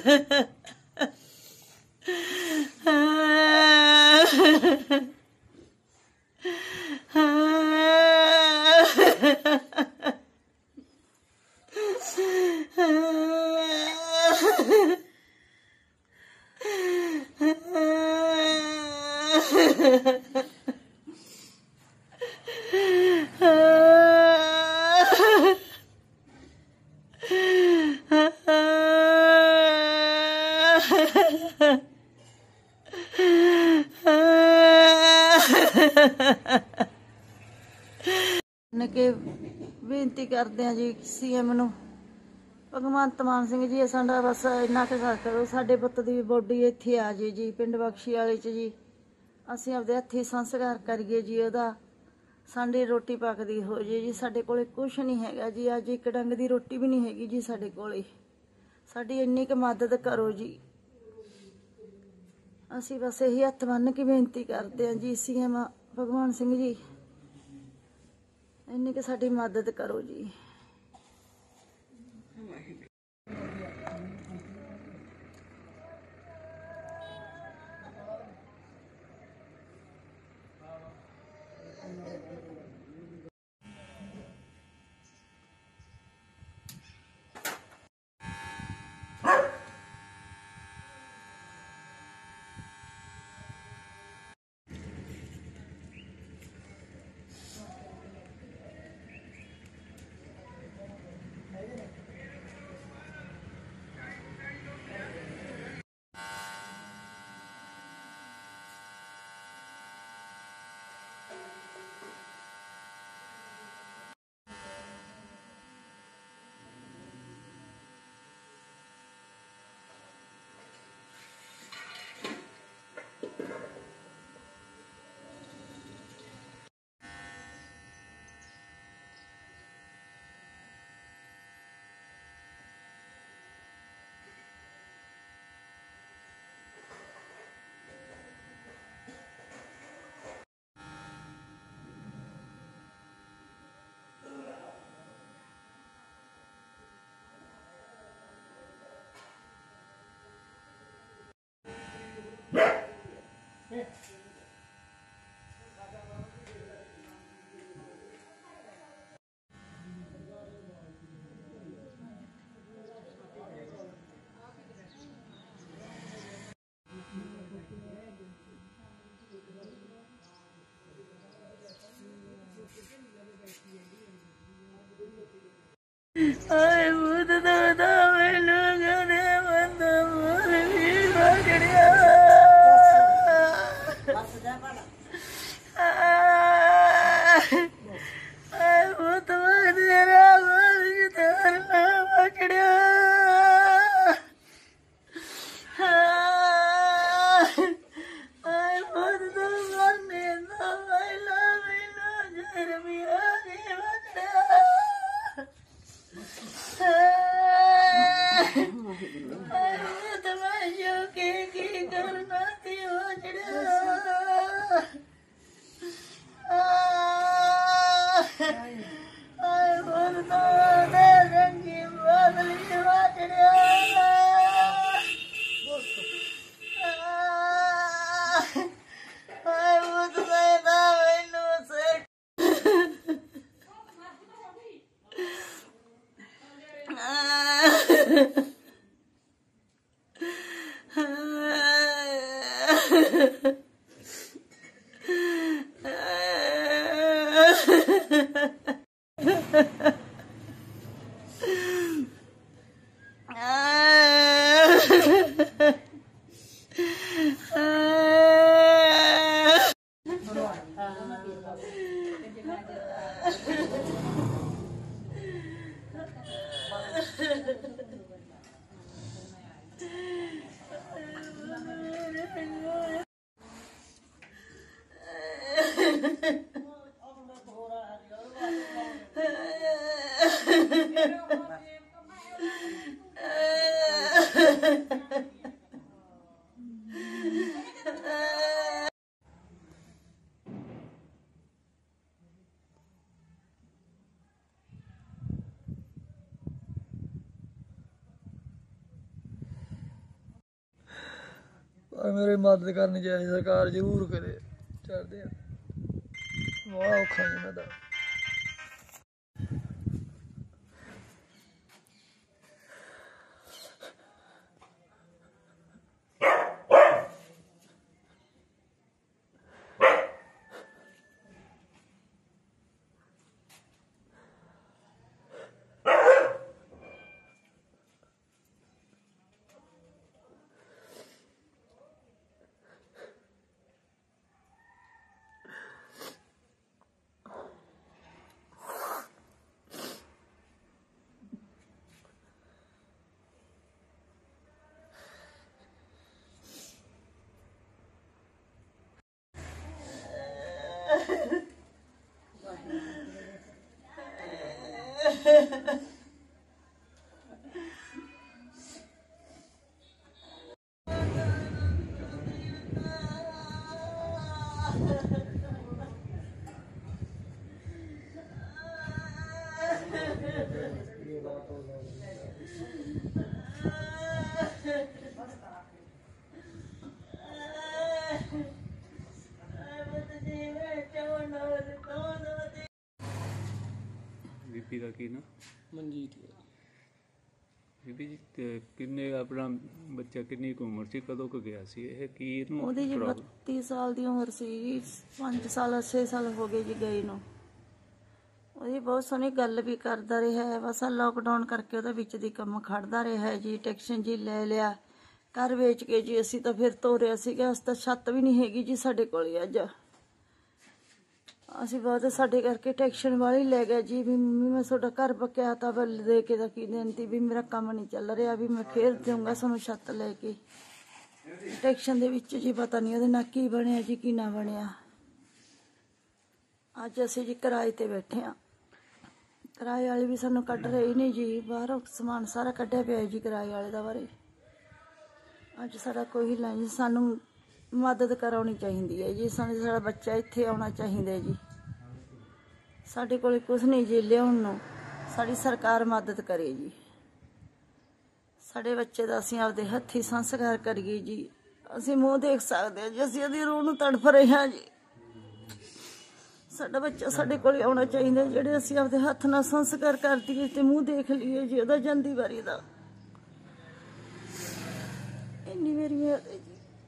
के बेनती करते हैं जी सीएम नूं भगवंत मान सिंह जी साडा बस इन्ना क करो साडे पुत्त दी बॉडी इत्थे आ जाए जी पिंड बख्शी वाले च जी असीं आपदे हत्थी संस्कार करिए जी ओहदा साडी रोटी पकदी हो जाए जी साडे कोले कुछ नहीं हैगा जी अज एक डंग दी रोटी भी नहीं हैगी जी साडे कोले साडी इन्नी क मदद करो जी असीं बस यही हत्थ बन के बेनती करते हैं जी सीएम भगवान सिंह जी इन्नी क साडी मदद करो जी। आए भूत दादा मैनू गने बंद मोर भी पकड़िया आए भूत तेरा मोर जिधर ना पकड़िया आए भूत तो मरने दो मैला मैनू जर भी आगे पकड़िया तमाशो के करना थी रंगी बदली वाचड़िया पर मेरी मदद करनी चाहिए सरकार, जरूर करे। चढ़ते बड़ा औखा जी मैं ਬੀਬੀ ਦਾ ਕੀ ਨਾ ਮਨਜੀਤ ਬੀਬੀ ਜੀ ਕਿੰਨੇ ਆਪਣਾ ਬੱਚਾ ਕਿੰਨੀ ਕੁ ਉਮਰ ਸੀ, ਕਦੋਂ ਕੁ ਗਿਆ ਸੀ ਇਹ, ਕੀ ਇਹਨੂੰ ਉਹਦੀ ਜੀ 32 ਸਾਲ ਦੀ ਉਮਰ ਸੀ ਜੀ। 5 ਸਾਲ 6 ਸਾਲ ਹੋ ਗਏ ਜੀ ਗਈ ਨੂੰ। ਉਹਦੀ ਬਹੁਤ ਸੋਹਣੀ ਗੱਲ ਵੀ ਕਰਦਾ ਰਿਹਾ ਹੈ, ਬਸ ਲੋਕਡਾਊਨ ਕਰਕੇ ਉਹਦਾ ਵਿੱਚ ਦੀ ਕੰਮ ਖੜਦਾ ਰਿਹਾ ਹੈ ਜੀ। ਟੈਕਸ਼ਨ ਜੀ ਲੈ ਲਿਆ, ਘਰ ਵੇਚ ਕੇ ਜੀ ਅਸੀਂ ਤਾਂ ਫਿਰ ਤੋਰਿਆ ਸੀਗਾ। ਉਸ ਤਾਂ ਛੱਤ ਵੀ ਨਹੀਂ ਹੈਗੀ ਜੀ ਸਾਡੇ ਕੋਲ ਅੱਜ। ਅਸੀਂ ਬਹੁਤ ਸਾਡੇ ਕਰਕੇ ਟੈਕਸ਼ਨ ਵਾਲੀ ਲੈ ਗਿਆ ਜੀ ਵੀ ਮੰਮੀ ਮੈਂ ਤੁਹਾਡਾ ਘਰ ਪੱਕਿਆ ਤਾਂ ਬੱਲ ਦੇ ਕੇ ਤਾਂ ਕੀ ਦੇਣਤੀ ਵੀ ਮੇਰਾ ਕੰਮ ਨਹੀਂ ਚੱਲ ਰਿਹਾ ਵੀ ਮੈਂ ਫੇਰ ਦੇਵਾਂਗਾ ਤੁਹਾਨੂੰ ਛੱਤ ਲੈ ਕੇ। ਟੈਕਸ਼ਨ ਦੇ ਵਿੱਚ ਜੀ ਪਤਾ ਨਹੀਂ ਉਹਦੇ ਨਾਲ ਕੀ ਬਣਿਆ ਜੀ ਕੀ ਨਾ ਬਣਿਆ। ਅੱਜ ਅਸੀਂ ਜੀ ਕਿਰਾਏ ਤੇ ਬੈਠੇ ਹਾਂ। ਕਿਰਾਏ ਵਾਲੇ ਵੀ ਸਾਨੂੰ ਕੱਢ ਰਹੇ ਨਹੀਂ ਜੀ, ਬਾਹਰੋਂ ਸਮਾਨ ਸਾਰਾ ਕੱਢਿਆ ਪਿਆ ਜੀ ਕਿਰਾਏ ਵਾਲੇ ਦਾ ਬਾਰੇ। ਅੱਜ ਸਾਡਾ ਕੋਈ ਹਿੱਲਾ ਜੀ, ਸਾਨੂੰ ਮਦਦ ਕਰਾਉਣੀ ਚਾਹੀਦੀ ਹੈ ਜੀ। ਸਾਡਾ ਬੱਚਾ ਇੱਥੇ ਆਉਣਾ ਚਾਹੀਦਾ ਜੀ। ਸਾਡੇ ਕੋਲ ਕੁਛ ਨਹੀਂ ਜੀ ਲਿਆਉਣ ਨੂੰ, ਸਾਡੀ ਸਰਕਾਰ ਮਦਦ ਕਰੇ ਜੀ। ਸਾਡੇ ਬੱਚੇ ਦਾ ਅਸੀਂ ਆਪਦੇ ਹੱਥੀਂ ਸੰਸਕਾਰ ਕਰੀਏ ਜੀ। ਅਸੀਂ ਮੂੰਹ ਦੇਖ ਸਕਦੇ ਹਾਂ ਜੀ, ਅਸੀਂ ਉਹਦੀ ਰੂਹ ਨੂੰ ਤੜਫ ਰਹੇ ਹਾਂ ਜੀ। ਸਾਡਾ ਬੱਚਾ ਸਾਡੇ ਕੋਲ ਆਉਣਾ ਚਾਹੀਦਾ, ਜਿਹੜੇ ਅਸੀਂ ਆਪਦੇ ਹੱਥ ਨਾਲ ਸੰਸਕਾਰ ਕਰ ਦਈਏ ਤੇ ਮੂੰਹ ਦੇਖ ਲਈਏ ਜੀ ਉਹਦਾ ਜਾਂਦੀ ਵਾਰੀ ਦਾ। ਇੰਨੀ ਮੇਰੀ ਮਿਹਰ ਹੈ ਜੀ।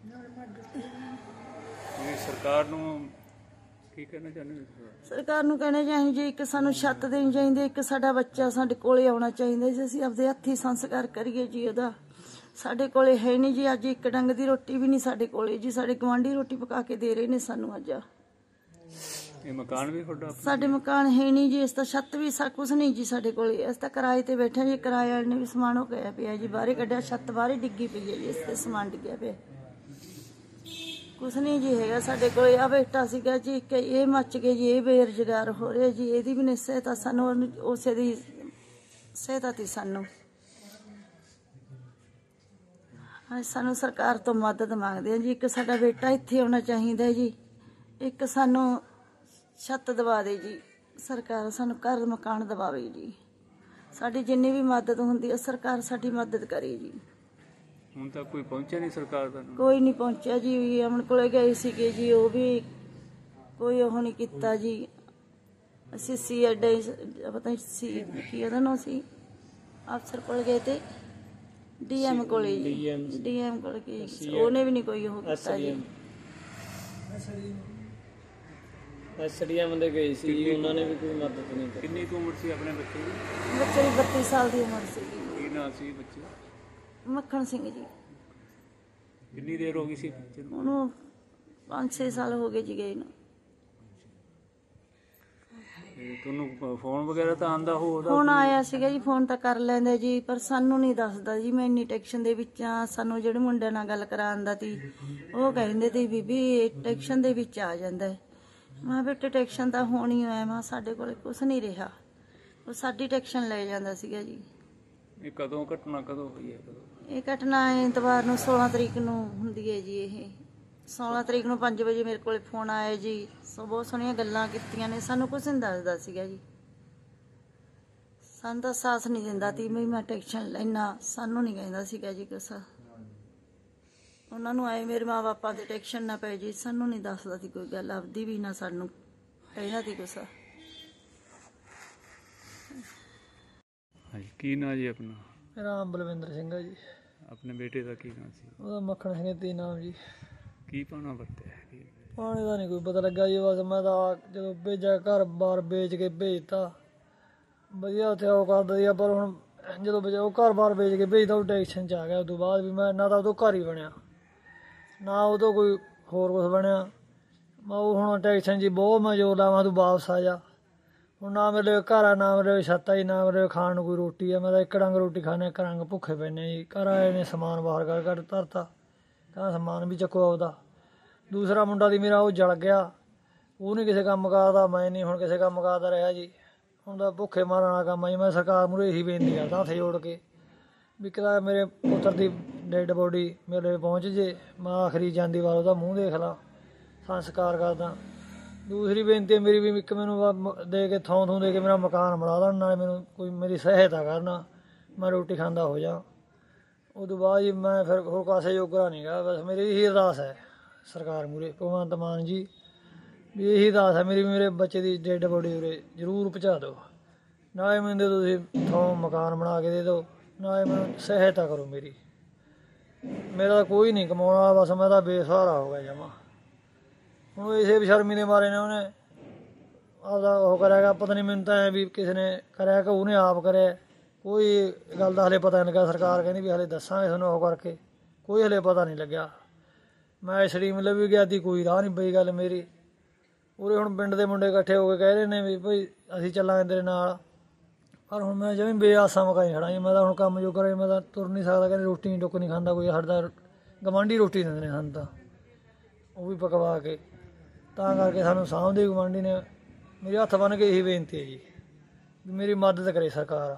ਸਰਕਾਰ ਨੂੰ ਕੀ ਕਹਿਣਾ ਚਾਹੁੰਦੇ ਹੋ? ਸਰਕਾਰ ਨੂੰ ਕਹਿਣਾ ਚਾਹੀਦਾ ਜੀ, ਇੱਕ ਸਾਨੂੰ ਛੱਤ ਦੇਣੀ ਚਾਹੀਦੀ, ਇੱਕ ਸਾਡਾ ਬੱਚਾ ਸਾਡੇ ਕੋਲੇ ਆਉਣਾ ਚਾਹੀਦਾ ਜੀ। ਅਸੀਂ ਆਪਦੇ ਹੱਥੀਂ ਸੰਸਕਾਰ ਕਰੀਏ ਜੀ ਉਹਦਾ। ਸਾਡੇ ਕੋਲੇ ਹੈ ਨਹੀਂ ਜੀ ਅੱਜ ਇੱਕ ਡੰਗ ਦੀ ਰੋਟੀ ਵੀ ਨਹੀਂ ਸਾਡੇ ਕੋਲੇ ਜੀ। ਸਾਡੇ ਗੁਆਂਢੀ ਰੋਟੀ ਪਕਾ ਕੇ ਦੇ ਰਹੇ ਨੇ ਸਾਨੂੰ ਅੱਜ। ਇਹ ਮਕਾਨ ਵੀ ਤੁਹਾਡਾ? ਸਾਡੇ ਮਕਾਨ ਹੈ ਨਹੀਂ ਜੀ, ਇਸ ਤਾਂ ਛੱਤ ਵੀ ਕੁਛ ਨਹੀਂ ਜੀ ਸਾਡੇ ਕੋਲੇ। ਅਸੀਂ ਤਾਂ ਕਿਰਾਏ ਤੇ ਬੈਠੇ ਜੀ। ਕਿਰਾਏ ਵਾਲੇ ਨੇ ਵੀ ਸਮਾਨ ਹੋ ਗਿਆ ਪਿਆ ਜੀ, ਬਾਹਰੇ ਕੱਢਿਆ, ਛੱਤ ਬਾਹਰੇ ਡਿੱਗੀ ਪਈ ਹੈ ਜੀ, ਇਸ ਤੇ ਸਮਾਨ ਡਿੱਗਿਆ ਪਿਆ। ਕੁਛ ਨਹੀਂ ਜੀ ਹੈਗਾ ਸਾਡੇ ਕੋਲ। ਆ ਬੇਟਾ ਸੀਗਾ ਜੀ ਇੱਕ, ਇਹ ਮੱਚ ਕੇ ਜੀ ਇਹ ਬੇਰੁਜ਼ਗਾਰ ਹੋ ਰਿਹਾ ਜੀ। ਇਹਦੀ ਵੀ ਨਹੀਂ ਸਹਾਇਤਾ ਸਾਨੂੰ, ਉਸੇ ਦੀ ਸਹਾਇਤਾ ਤੀ ਸਾਨੂੰ। ਸਾਨੂੰ ਸਰਕਾਰ ਤੋਂ ਮਦਦ ਮੰਗਦੇ ਆ ਜੀ। ਇੱਕ ਸਾਡਾ ਬੇਟਾ ਇੱਥੇ ਆਉਣਾ ਚਾਹੀਦਾ ਜੀ, ਇੱਕ ਸਾਨੂੰ ਛੱਤ ਦਵਾ ਦੇ ਜੀ ਸਰਕਾਰ, ਸਾਨੂੰ ਘਰ ਮਕਾਨ ਦਵਾਵੇ ਜੀ। ਸਾਡੀ ਜਿੰਨੀ ਵੀ ਮਦਦ ਹੁੰਦੀ ਹੈ ਸਰਕਾਰ ਸਾਡੀ ਮਦਦ ਕਰੇ ਜੀ। ਹੁਣ ਤੱਕ ਕੋਈ ਪਹੁੰਚਿਆ ਨਹੀਂ ਸਰਕਾਰ ਦਾ? ਕੋਈ ਨਹੀਂ ਪਹੁੰਚਿਆ ਜੀ। ਅਮਨ ਕੋਲੇ ਗਏ ਸੀਗੇ ਜੀ, ਉਹ ਵੀ ਕੋਈ ਉਹ ਨਹੀਂ ਕੀਤਾ ਜੀ। ਅਸੀਂ ਪਤਾ ਨਹੀਂ ਸੀ ਕੀ ਉਹਦਾ ਨਾਂ ਸੀ, ਅਫਸਰ ਕੋਲ ਗਏ ਤੇ ਡੀਐਮ ਕੋਲੇ ਜੀ, ਡੀਐਮ ਕੋਲ ਗਏ, ਉਹਨੇ ਵੀ ਨਹੀਂ ਕੋਈ ਉਹ ਕੀਤਾ ਜੀ। ਐਸਡੀਐਮ ਦੇ ਗਏ ਸੀ ਜੀ, ਉਹਨਾਂ ਨੇ ਵੀ ਕੋਈ ਮਦਦ ਨਹੀਂ ਕੀਤੀ। ਕਿੰਨੀ ਕੁ ਉਮਰ ਸੀ ਆਪਣੇ ਬੱਚੇ ਦੀ? ਬੱਚੇ ਦੀ 32 ਸਾਲ ਦੀ ਉਮਰ ਸੀ। ਕੀ ਨਾਂ ਸੀ ਬੱਚੇ? ਮੱਖਣ ਸਿੰਘ ਜੀ। ਕਿੰਨੀ ਦੇਰ ਹੋ ਗਈ ਸੀ ਬੱਚੇ ਨੂੰ? ਉਹਨੂੰ 5-6 ਸਾਲ ਹੋ ਗਏ ਜੀ ਗਏ ਨੂੰ। ਤੁਹਾਨੂੰ ਫੋਨ ਵਗੈਰਾ ਤਾਂ ਆਂਦਾ ਹੋਊਗਾ? ਫੋਨ ਆਇਆ ਸੀਗਾ ਜੀ, ਫੋਨ ਤਾਂ ਕਰ ਲੈਂਦੇ ਜੀ, ਪਰ ਸਾਨੂੰ ਨਹੀਂ ਦੱਸਦਾ ਜੀ। ਮੈਂ ਇੰਨੀ ਟੈਕਸ਼ਨ ਦੇ ਵਿੱਚ ਆ। ਸਾਨੂੰ ਜਿਹੜੇ ਮੁੰਡਿਆਂ ਨਾਲ ਗੱਲ ਕਰਾਉਣ ਦਾ ਤੀ, ਉਹ ਕਹਿੰਦੇ ਤੇ ਬੀਬੀ ਟੈਕਸ਼ਨ ਦੇ ਵਿੱਚ ਆ ਜਾਂਦਾ ਹੈ। ਮੈਂ ਬੇਟੇ ਟੈਕਸ਼ਨ ਤਾਂ ਹੋਣੀ ਹੋਇਆ, ਮੈਂ ਸਾਡੇ ਕੋਲ ਕੁਛ ਨਹੀਂ ਰਿਹਾ। ਉਹ ਸਾਡੀ ਟੈਕਸ਼ਨ ਲੈ ਜਾਂਦਾ ਸੀਗਾ ਜੀ। ਇਹ ਕਦੋਂ ਘਟਨਾ ਕਦੋਂ ਹੋਈ ਹੈ? ਇਹ ਘਟਨਾ ਐਤਵਾਰ ਨੂੰ 16 ਤਰੀਕ ਨੂੰ ਹੁੰਦੀ ਹੈ ਜੀ। ਇਹ 16 ਤਰੀਕ ਨੂੰ 5 ਵਜੇ ਮੇਰੇ ਕੋਲ ਫੋਨ ਆਇਆ ਜੀ। ਬਹੁਤ ਸੋਹਣੀਆਂ ਗੱਲਾਂ ਕੀਤੀਆਂ ਨੇ, ਸਾਨੂੰ ਕੁਛ ਨਹੀਂ ਦੱਸਦਾ ਸੀਗਾ ਜੀ। ਸਾਨੂੰ ਤਾਂ ਸਾਥ ਨਹੀਂ ਦਿੰਦਾ ਤੀ ਵੀ ਮੈਂ ਟੈਕਸ਼ਨ ਲੈਣਾ, ਸਾਨੂੰ ਨਹੀਂ ਕਹਿੰਦਾ ਸੀਗਾ ਜੀ ਕੁਛ। ਉਹਨਾਂ ਨੂੰ ਆਏ ਮੇਰੇ ਮਾਂ-ਬਾਪਾਂ ਦੇ ਟੈਨਸ਼ਨ ਨਾ ਪਏ ਜੀ, ਸਾਨੂੰ ਨਹੀਂ ਦੱਸਦਾ ਸੀ ਕੋਈ ਗੱਲ ਆਪਦੀ ਵੀ, ਨਾ ਸਾਨੂੰ ਕਹਿੰਦਾ ਸੀ ਕੁਛ। ਹਾਂਜੀ, ਕੀ ਨਾਂ ਜੀ ਆਪਣਾ? ਮੇਰਾ ਨਾਮ ਬਲਵਿੰਦਰ ਸਿੰਘ ਹੈ ਜੀ। ਆਪਣੇ ਬੇਟੇ ਦਾ ਕੀ ਨਾਂ ਸੀ? ਉਹਦਾ ਮੱਖਣ ਸਿੰਘ ਤੀ ਨਾਮ ਜੀ। ਕੀ ਪਾਉਣਾ ਵਰਤਿਆ ਹੈ? ਪਾਣੀ ਦਾ ਨਹੀਂ ਕੋਈ ਪਤਾ ਲੱਗਾ ਜੀ, ਬਸ ਮੈਂ ਤਾਂ ਜਦੋਂ ਭੇਜਿਆ ਘਰ-ਬਾਰ ਵੇਚ ਕੇ ਭੇਜਤਾ, ਵਧੀਆ ਉੱਥੇ ਉਹ ਕਰਦਾ ਸੀ। ਪਰ ਹੁਣ ਜਦੋਂ ਉਹ ਘਰ-ਬਾਰ ਵੇਚ ਕੇ ਭੇਜਦਾ ਉਹ ਟੈਨਸ਼ਨ 'ਚ ਆ ਗਿਆ। ਉਦੋਂ ਬਾਅਦ ਵੀ ਮੈਂ ਨਾ ਤਾਂ ਉਦੋਂ ਘਰ ਹੀ ਬਣਿਆ, ਨਾ ਉਦੋਂ ਕੋਈ ਹੋਰ ਕੁਛ ਬਣਿਆ। ਮੈਂ ਉਹ ਹੁਣ ਟੈਨਸ਼ਨ 'ਚ ਬਹੁਤ ਮੈਂ ਜ਼ੋਰ ਲਾਵਾਂ ਤੂੰ ਵਾਪਸ ਆ ਜਾ। ਹੁਣ ਨਾ ਮੇਰੇ ਲਈ ਘਰ ਆ, ਨਾ ਮੇਰੇ ਲਈ ਛੱਤ ਆ ਜੀ, ਨਾ ਮੇਰੇ ਲਈ ਖਾਣ ਨੂੰ ਕੋਈ ਰੋਟੀ ਆ। ਮੈਂ ਤਾਂ ਇੱਕ ਡੰਗ ਰੋਟੀ ਖਾਂਦੇ, ਇੱਕ ਡੰਗ ਭੁੱਖੇ ਪੈਂਦੇ ਜੀ। ਘਰ ਆਏ ਨੇ ਸਮਾਨ ਬਾਹਰ ਕੱਢ ਧਰਤਾ, ਕਹਿੰਦਾ ਸਮਾਨ ਵੀ ਚੱਕੋ ਆਪਦਾ। ਦੂਸਰਾ ਮੁੰਡਾ ਦੀ ਮੇਰਾ ਉਹ ਜਲ ਗਿਆ, ਉਹ ਨਹੀਂ ਕਿਸੇ ਕੰਮ ਕਰਦਾ, ਮੈਂ ਨਹੀਂ ਹੁਣ ਕਿਸੇ ਕੰਮ ਕਰਦਾ ਰਿਹਾ ਜੀ। ਹੁਣ ਤਾਂ ਭੁੱਖੇ ਮਾਰਨ ਵਾਲਾ ਕੰਮ ਆ ਜੀ। ਮੈਂ ਸਰਕਾਰ ਮੂਹਰੇ ਇਹੀ ਬੇਨਤੀ ਕਰਦਾ ਹੱਥ ਜੋੜ ਕੇ ਵੀ ਕਿਤੇ ਮੇਰੇ ਪੁੱਤਰ ਦੀ ਡੈਡ ਬੋਡੀ ਮੇਰੇ ਪਹੁੰਚ ਜੇ, ਮੈਂ ਆਖਰੀ ਜਾਂਦੀ ਵਾਰ ਉਹਦਾ ਮੂੰਹ ਦੇਖ ਲਾ, ਸੰਸਕਾਰ ਕਰਦਾ। ਦੂਸਰੀ ਬੇਨਤੀ ਮੇਰੀ ਵੀ ਇੱਕ ਮੈਨੂੰ ਦੇ ਕੇ ਥੋਂ ਦੇ ਕੇ ਮੇਰਾ ਮਕਾਨ ਬਣਾ ਦੇਣ, ਨਾਲੇ ਮੈਨੂੰ ਕੋਈ ਮੇਰੀ ਸਹਾਇਤਾ ਕਰਨਾ, ਮੈਂ ਰੋਟੀ ਖਾਂਦਾ ਹੋ ਜਾ। ਉਦੋਂ ਬਾਅਦ ਜੀ ਮੈਂ ਫਿਰ ਹੋਰ ਕਾਸੇ ਜੋਗਾ ਨਹੀਂ ਗਾ। ਬਸ ਮੇਰੀ ਇਹੀ ਅਰਦਾਸ ਹੈ ਸਰਕਾਰ ਮੂਹਰੇ, ਭਗਵੰਤ ਮਾਨ ਜੀ, ਵੀ ਇਹੀ ਅਰਦਾਸ ਹੈ ਮੇਰੀ, ਮੇਰੇ ਬੱਚੇ ਦੀ ਡੈਡ ਬੋਡੀ ਉਰੇ ਜ਼ਰੂਰ ਪਹੁੰਚਾ ਦਿਓ। ਨਾਲੇ ਮੈਨੂੰ ਤੁਸੀਂ ਥੋਂ ਮਕਾਨ ਬਣਾ ਕੇ ਦੇ ਦਿਓ, ਨਾਲੇ ਮੈਨੂੰ ਸਹਾਇਤਾ ਕਰੋ ਮੇਰੀ। ਮੇਰਾ ਕੋਈ ਨਹੀਂ ਕਮਾਉਣਾ, ਬਸ ਮੈਂ ਤਾਂ ਬੇਸਹਾਰਾ ਹੋ ਗਿਆ ਜਮਾਂ। ਹੁਣ ਇਸੇ ਬੇਸ਼ਰਮੀ ਦੇ ਮਾਰੇ ਨੇ ਉਹਨੇ ਆਪਦਾ ਉਹ ਕਰਿਆ, ਪਤਾ ਨਹੀਂ ਮੈਨੂੰ ਤਾਂ ਐਂ ਵੀ ਕਿਸੇ ਨੇ ਕਰਿਆ ਕਿ ਉਹਨੇ ਆਪ ਕਰਿਆ, ਕੋਈ ਗੱਲ ਦਾ ਹਲੇ ਪਤਾ ਨਹੀਂ ਲੱਗਾ। ਸਰਕਾਰ ਕਹਿੰਦੀ ਵੀ ਹਲੇ ਦੱਸਾਂਗੇ ਤੁਹਾਨੂੰ ਉਹ ਕਰਕੇ, ਕੋਈ ਹਲੇ ਪਤਾ ਨਹੀਂ ਲੱਗਿਆ। ਮੈਂ ਸਟਰੀਮ ਲੈ ਵੀ ਗਿਆ ਤੀ, ਕੋਈ ਰਾਹ ਨਹੀਂ ਪਈ ਗੱਲ ਮੇਰੀ। ਉਰੇ ਹੁਣ ਪਿੰਡ ਦੇ ਮੁੰਡੇ ਇਕੱਠੇ ਹੋ ਕੇ ਕਹਿ ਰਹੇ ਨੇ ਵੀ ਭਾਈ ਅਸੀਂ ਚੱਲਾਂਗੇ ਤੇਰੇ ਨਾਲ, ਪਰ ਹੁਣ ਮੈਂ ਜਿਵੇਂ ਬੇਆਸਾਂ ਮਕਾਈ ਖੜਾ ਜੀ। ਮੈਂ ਤਾਂ ਹੁਣ ਕੰਮ ਜੋ ਕਰੇ, ਮੈਂ ਤਾਂ ਤੁਰ ਨਹੀਂ ਸਕਦਾ। ਕਹਿੰਦੇ ਰੋਟੀ ਨਹੀਂ ਟੁੱਕ ਨਹੀਂ ਖਾਂਦਾ ਕੋਈ, ਸਾਡਾ ਗਵਾਂਢੀ ਰੋਟੀ ਦਿੰਦੇ ਨੇ ਸਾਨੂੰ ਤਾਂ, ਉਹ ਵੀ ਪਕਵਾ ਕੇ। ਤਾਂ ਕਰਕੇ ਸਾਨੂੰ ਸਾਂਭਦੇ ਗਵਾਂਢੀ ਨੇ। ਮੇਰੇ ਹੱਥ ਬੰਨ੍ਹ ਕੇ ਇਹੀ ਬੇਨਤੀ ਹੈ ਜੀ ਵੀ ਮੇਰੀ ਮਦਦ ਕਰੇ ਸਰਕਾਰ।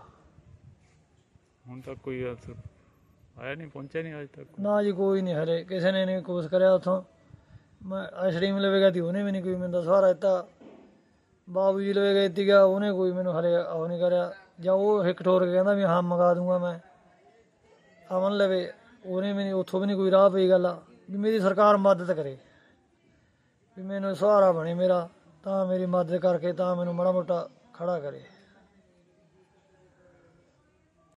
ਹੁਣ ਤੱਕ ਕੋਈ ਆਇਆ ਨਹੀਂ, ਪਹੁੰਚਿਆ ਨਹੀਂ ਅੱਜ ਤੱਕ? ਨਾ ਜੀ ਕੋਈ ਨਹੀਂ, ਹਲੇ ਕਿਸੇ ਨੇ ਨਹੀਂ ਕੁਛ ਕਰਿਆ ਉੱਥੋਂ। ਮੈਂ ਆਈਸਕ੍ਰੀਮ ਲਵੇ ਗਿਆ ਤੀ, ਉਹਨੇ ਵੀ ਨਹੀਂ ਕੋਈ ਮੈਨੂੰ ਸਹਾਰਾ ਦਿੱਤਾ। ਬਾਬੂ ਜੀ ਲਵੇ ਗਈ ਸੀਗਾ, ਉਹਨੇ ਕੋਈ ਮੈਨੂੰ ਹਲੇ ਉਹ ਨਹੀਂ ਕਰਿਆ। ਜਾਂ ਉਹ ਹਿੱਕ ਠੋਰ ਕੇ ਕਹਿੰਦਾ ਵੀ ਹਾਂ ਮੰਗਾ ਦੂੰਗਾ ਮੈਂ ਅਮਨ ਲਵੇ, ਉਹਨੇ ਵੀ ਨਹੀਂ, ਉੱਥੋਂ ਵੀ ਨਹੀਂ ਕੋਈ ਰਾਹ ਪਈ ਗੱਲ ਵੀ ਮੇਰੀ ਸਰਕਾਰ ਮਦਦ ਕਰੇ, ਵੀ ਮੈਨੂੰ ਸਹਾਰਾ ਬਣੇ ਮੇਰਾ, ਤਾਂ ਮੇਰੀ ਮਦਦ ਕਰਕੇ ਤਾਂ ਮੈਨੂੰ ਮਾੜਾ ਮੋਟਾ ਖੜਾ ਕਰੇ।